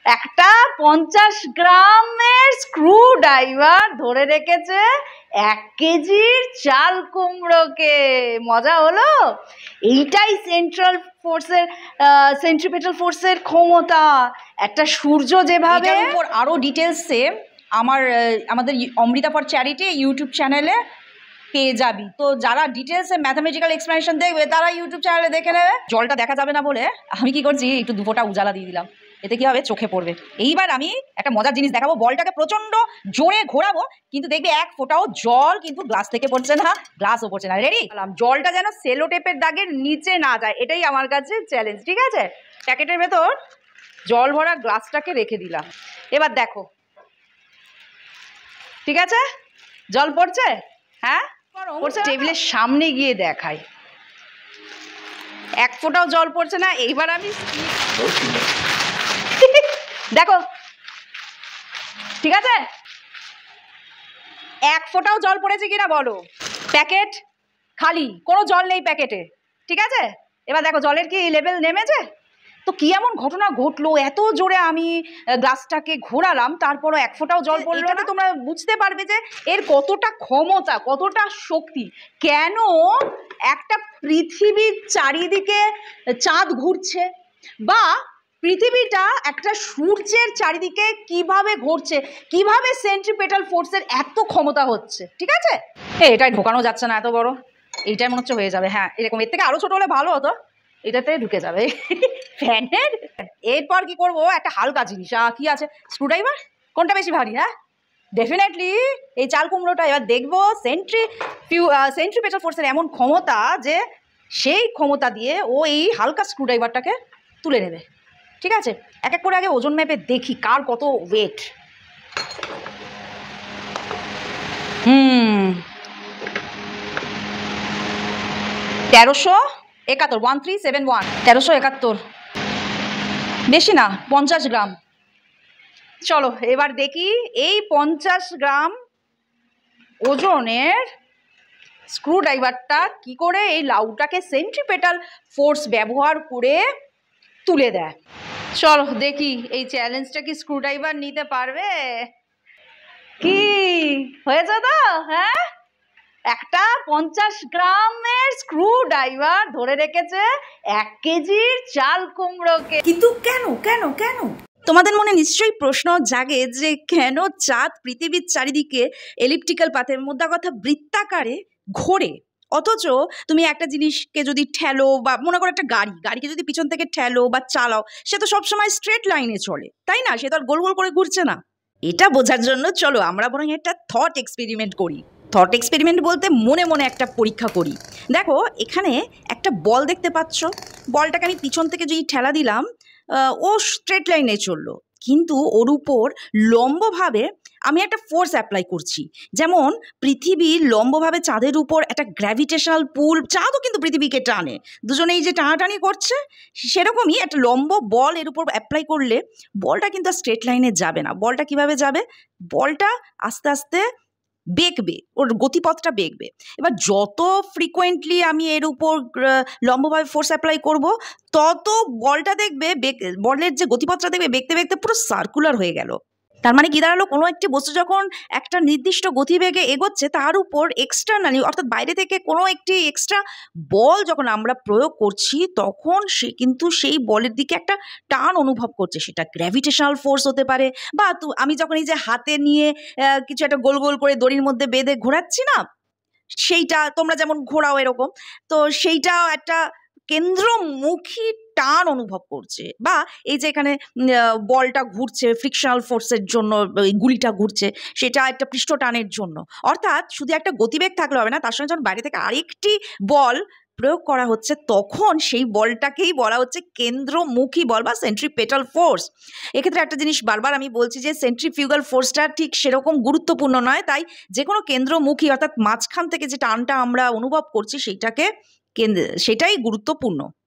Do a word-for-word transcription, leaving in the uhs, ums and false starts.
একটা পঞ্চাশ গ্রামের স্ক্রু ড্রাইভার ধরে রেখেছে এক কেজির চাল কুমড়োকে। মজা হলো। এইটাই সেন্ট্রাল ফোর্সের সেন্ট্রিপেটাল ফোর্সের ক্ষমতা। একটা সূর্য যেভাবে উপর আরও ডিটেলসে আমার আমাদের অমৃতা ফর চ্যারিটি ইউটিউব চ্যানেলে পেয়ে যাবি। তো যারা ডিটেলসে ম্যাথামেটিক্যাল এক্সপ্লেনেশন দেখবে তারা ইউটিউব চ্যানেলে দেখে নেবে। জলটা দেখা যাবে না বলে আমি কি করছি, একটু দু ফোঁটা উজালা দিয়ে দিলাম, এতে কি হবে চোখে পড়বে। এইবার আমি একটা মজার জিনিস দেখাবো, বলটাকে প্রচণ্ড জোরে ঘোরাবো কিন্তু দেখবি এক ফোঁটাও জল কিন্তু গ্লাস থেকে পড়ছে না, গ্লাসও পড়ছে না। রেডি? জলটা যেন সেলো টেপের দাগের নিচে না যায়, এটাই আমার কাছে চ্যালেঞ্জ। ঠিক আছে, প্যাকেটের ভেতর জল ভরা গ্লাসটাকে রেখে দিলাম। এবার দেখো, ঠিক আছে, জল পড়ছে? হ্যাঁ পড়ছে। টেবিলের সামনে গিয়ে দেখাই, এক ফোঁটাও জল পড়ছে না। এইবার আমি দেখো, ঠিক আছে, এক ফোঁটাও জল পড়েছে কিনা বলো। প্যাকেট খালি, কোনো জল নেই প্যাকেটে। ঠিক আছে, এবার দেখো জলের কি লেভেল নেমেছে। তো কি এমন ঘটনা ঘটলো, এত জোরে আমি গ্লাসটাকে ঘোরালাম তারপরও এক ফোঁটাও জল পড়লো না। তোমরা বুঝতে পারবে যে এর কতটা ক্ষমতা, কতটা শক্তি। কেন একটা পৃথিবীর চারিদিকে চাঁদ ঘুরছে, বা পৃথিবীটা একটা সূর্যের চারিদিকে কিভাবে ঘুরছে, কিভাবে সেন্ট্রিপেটাল ফোর্সের এত ক্ষমতা হচ্ছে। ঠিক আছে, এটাই ঢোকানো যাচ্ছে না এত বড়, এইটাই মনে হচ্ছে হয়ে যাবে। হ্যাঁ, এরকম এর থেকে আরো ছোট হলে ভালো হতো, এটাতে ঢুকে যাবে ফ্যানের। এরপর কি করবো, একটা হালকা জিনিস কি আছে, স্ক্রুড্রাইভার। কোনটা বেশি ভারী? হ্যাঁ, ডেফিনেটলি এই চাল কুমড়োটা। এবার দেখবো সেন্ট্রি ফিউ সেন্ট্রিপেটাল ফোর্সের এমন ক্ষমতা যে সেই ক্ষমতা দিয়ে ও এই হালকা স্ক্রুড্রাইভারটাকে তুলে নেবে। ঠিক আছে, এক এক করে আগে ওজন মেপে দেখি কার কত ওয়েট। হুম তেরোশো একাত্তর ওয়ান থ্রি সেভেন ওয়ান তেরোশো একাত্তর, বেশি না, পঞ্চাশ গ্রাম। চলো এবার দেখি এই পঞ্চাশ গ্রাম ওজনের স্ক্রুড্রাইভারটা কি করে এই লাউটাকে সেন্ট্রিপেটাল ফোর্স ব্যবহার করে তুলে দেয়। চলো দেখি এই চ্যালেঞ্জটা কি স্ক্রুড্রাইভার নিতে পারবে। কি হয়েছে তো? হ্যাঁ, একটা পঞ্চাশ গ্রামের স্ক্রু ড্রাইভার ধরে রেখেছে এক কেজির চাল কুমড়োকে। কিন্তু কেন কেন কেন তোমাদের মনে নিশ্চয়ই প্রশ্ন জাগে যে কেন চাঁদ পৃথিবীর চারিদিকে এলিপ্টিক্যাল পাথের মধ্যে কথা বৃত্তাকারে ঘোরে, অথচ তুমি একটা জিনিসকে যদি ঠেলো, বা মনে করো একটা গাড়ি গাড়িকে যদি পিছন থেকে ঠেলো বা চালাও, সে তো সবসময় স্ট্রেট লাইনে চলে, তাই না? সে তো আর গোল গোল করে ঘুরছে না। এটা বোঝার জন্য চলো আমরা বরং একটা থট এক্সপেরিমেন্ট করি। থট এক্সপেরিমেন্ট বলতে মনে মনে একটা পরীক্ষা করি। দেখো এখানে একটা বল দেখতে পাচ্ছ, বলটাকে আমি পিছন থেকে যদি ঠেলা দিলাম, ও স্ট্রেট লাইনে চললো, কিন্তু ওর উপর লম্বভাবে আমি একটা ফোর্স অ্যাপ্লাই করছি। যেমন পৃথিবী লম্বভাবে চাঁদের উপর একটা গ্র্যাভিটেশনাল পুল, চাঁদও কিন্তু পৃথিবীকে টানে, দুজনেই যে টানাটানি করছে, সেরকমই একটা লম্ব বল এর উপর অ্যাপ্লাই করলে বলটা কিন্তু স্ট্রেট লাইনে যাবে না। বলটা কিভাবে যাবে? বলটা আস্তে আস্তে বেঁকবে, ওর গতিপথটা বেঁকবে। এবার যত ফ্রিকোয়েন্টলি আমি এর উপর লম্বভাবে ফোর্স অ্যাপ্লাই করব, তত বলটা দেখবে, বলের যে গতিপথটা দেখবে বেঁকতে বেঁকতে পুরো সার্কুলার হয়ে গেল। তার মানে কি দাঁড়ালো, কোনো একটি বস্তু যখন একটা নির্দিষ্ট গতিবেগে এগোচ্ছে, তার উপর এক্সটার্নালি অর্থাৎ বাইরে থেকে কোনো একটি এক্সট্রা বল যখন আমরা প্রয়োগ করছি, তখন সে কিন্তু সেই বলের দিকে একটা টান অনুভব করছে। সেটা গ্র্যাভিটেশনাল ফোর্স হতে পারে, বা আমি যখন এই যে হাতে নিয়ে কিছু একটা গোল গোল করে দড়ির মধ্যে বেঁধে ঘোরাচ্ছি না, সেইটা তোমরা যেমন ঘোরাও এরকম, তো সেইটাও একটা কেন্দ্রমুখী টান অনুভব করছে। বা এই যে এখানে বলটা ঘুরছে ফ্রিকশনাল ফোর্সের জন্য, গুলিটা ঘুরছে সেটা একটা পৃষ্ঠ টানের জন্য। অর্থাৎ শুধু একটা গতিবেগ থাকলে হবে না, তার সঙ্গে যখন বাইরে থেকে আরেকটি বল প্রয়োগ করা হচ্ছে, তখন সেই বলটাকেই বলা হচ্ছে কেন্দ্রমুখী বল বা সেন্ট্রিপেটাল ফোর্স। এক্ষেত্রে একটা জিনিস বারবার আমি বলছি যে সেন্ট্রিফিউগাল ফোর্সটা ঠিক সেরকম গুরুত্বপূর্ণ নয়, তাই যে কোনো কেন্দ্রমুখী অর্থাৎ মাঝখান থেকে যে টানটা আমরা অনুভব করছি সেইটাকে কেন্দ্র সেটাই গুরুত্বপূর্ণ।